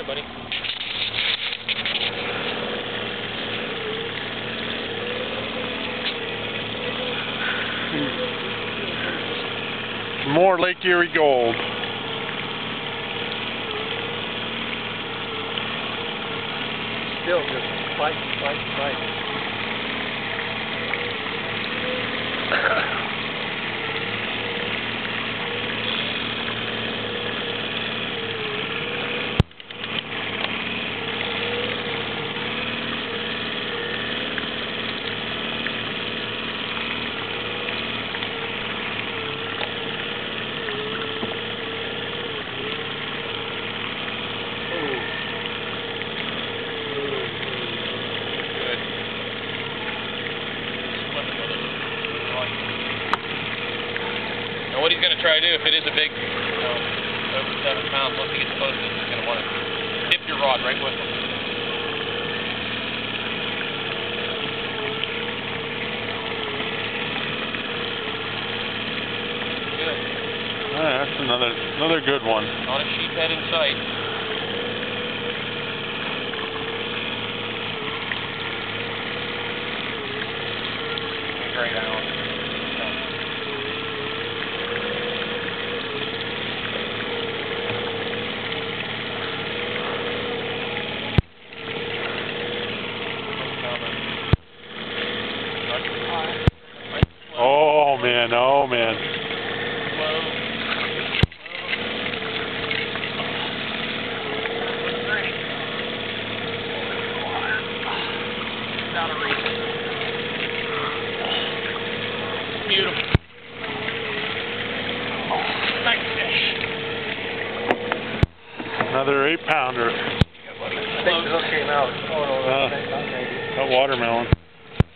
buddy. More Lake Erie gold. Still just fight. Now what he's going to try to do, if it is a big, over 7 pounds, once he gets close, he's going to want to dip your rod right with him. Good. That's another good one. Not a sheephead in sight. Great hour. Oh man, oh man. Beautiful. Nice fish. Another 8-pounder. I think the hook came out. Oh no, That watermelon.